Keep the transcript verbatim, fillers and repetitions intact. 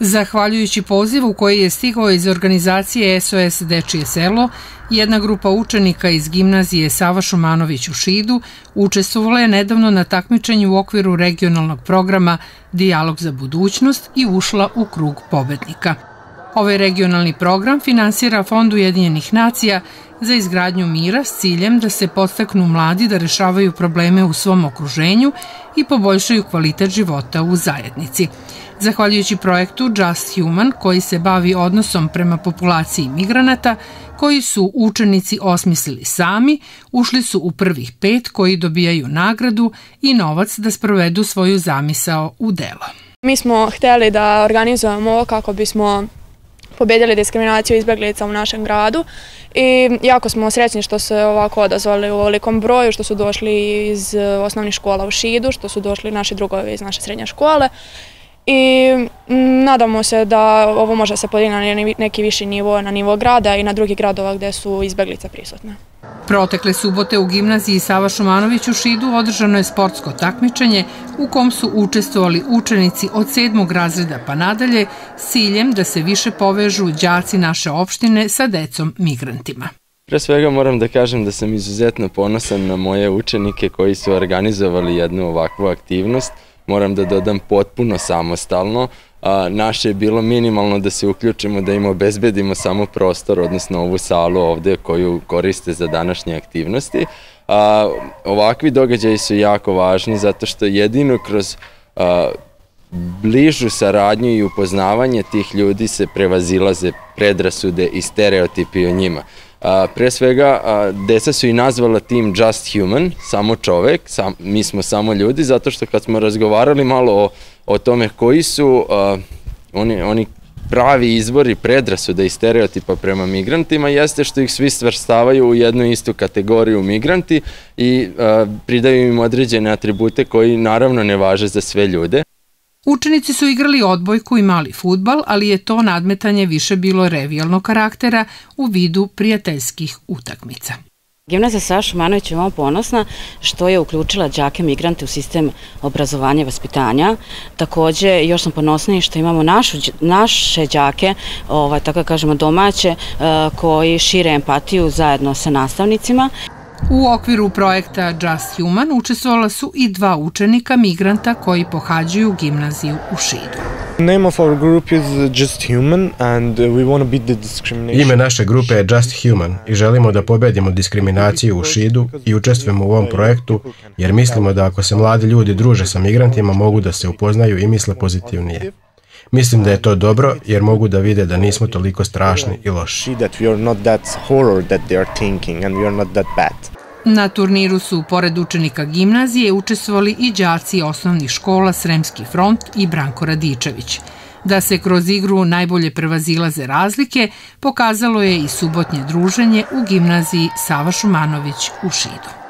Zahvaljujući pozivu koji je stigao iz organizacije S O S Dečije selo, jedna grupa učenika iz gimnazije Sava Šumanović u Šidu učestvovala je nedavno na takmičenju u okviru regionalnog programa Dijalog za budućnost i ušla u krug pobednika. Ovaj regionalni program finansira Fond Ujedinjenih nacija za izgradnju mira s ciljem da se podstaknu mladi da rešavaju probleme u svom okruženju i poboljšaju kvalitet života u zajednici. Zahvaljujući projektu Just Human, koji se bavi odnosom prema populaciji migranata, koji su učenici osmislili sami, ušli su u prvih pet koji dobijaju nagradu i novac da sprovedu svoju zamisao u delo. Mi smo hteli da organizujemo ovo kako bismo pobedili diskriminaciju izbeglica u našem gradu i jako smo srećni što se ovako odazvali u ovolikom broju, što su došli iz osnovnih škola u Šidu, što su došli naši drugovi iz naše srednje škole i nadamo se da ovo može se podići na neki viši nivo, na nivo grada i na drugih gradova gde su izbeglice prisutne. Protekle subote u gimnaziji Sava Šumanović u Šidu održano je sportsko takmičenje u kom su učestvovali učenici od sedmog razreda pa nadalje s ciljem da se više povežu đaci naše opštine sa decom migrantima. Pre svega moram da kažem da sam izuzetno ponosan na moje učenike koji su organizovali jednu ovakvu aktivnost. Moram da dodam potpuno samostalno. Naše je bilo minimalno da se uključimo, da im obezbedimo samo prostor, odnosno ovu salu ovde koju koriste za današnje aktivnosti. Ovakvi događaji su jako važni zato što jedino kroz bližu saradnju i upoznavanje tih ljudi se prevazilaze predrasude i stereotipi o njima. Pre svega, deca su i nazvala tim Just Human, samo čovek, mi smo samo ljudi, zato što kad smo razgovarali malo o tome koji su oni pravi izvori predrasuda i stereotipa prema migrantima, jeste što ih svi svrstavaju u jednu istu kategoriju migranti i pridaju im određene atribute koji naravno ne važe za sve ljude. Učenici su igrali odbojku i mali fudbal, ali je to nadmetanje više bilo revijalnog karaktera u vidu prijateljskih utakmica. Gimnazija Sava Šumanović je veoma ponosna što je uključila đake migrante u sistem obrazovanja i vaspitanja. Takođe, još sam ponosniji što imamo naše đake, tako da kažemo domaće, koji šire empatiju zajedno sa nastavnicima. U okviru projekta Just Human učestvovala su i dva učenika migranta koji pohađaju gimnaziju u Šidu. Ime naše grupe je Just Human i želimo da pobedimo diskriminaciju u Šidu i učestvujemo u ovom projektu jer mislimo da ako se mladi ljudi druže sa migrantima mogu da se upoznaju i misle pozitivnije. Mislim da je to dobro jer mogu da vide da nismo toliko strašni i loši. Na turniru su, pored učenika gimnazije, učestvovali i đaci osnovnih škola Sremski front i Branko Radičević. Da se kroz igru najbolje prevazilaze razlike, pokazalo je i subotnje druženje u gimnaziji Sava Šumanović u Šidu.